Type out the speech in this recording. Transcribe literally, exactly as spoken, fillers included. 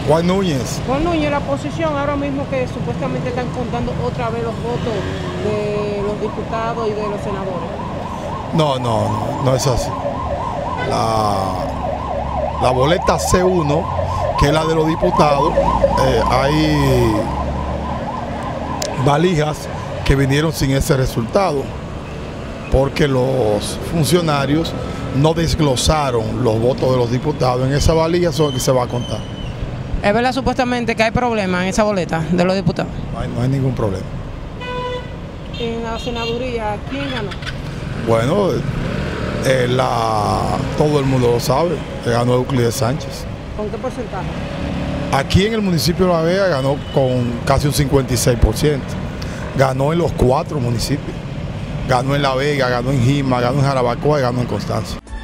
Juan Núñez. Juan Núñez, la oposición ahora mismo que supuestamente están contando otra vez los votos de los diputados y de los senadores. No, no, no, no es así. La, la boleta C uno, que es la de los diputados, eh, hay valijas que vinieron sin ese resultado, porque los funcionarios no desglosaron los votos de los diputados. En esa valija son que se va a contar. ¿Es verdad supuestamente que hay problemas en esa boleta de los diputados? No hay, no hay ningún problema. En la senaduría, ¿quién ganó? Bueno, eh, la, todo el mundo lo sabe, ganó Euclides Sánchez. ¿Con qué porcentaje? Aquí en el municipio de La Vega ganó con casi un cincuenta y seis por ciento. Ganó en los cuatro municipios. Ganó en La Vega, ganó en Jima, ganó en Jarabacoa y ganó en Constanza.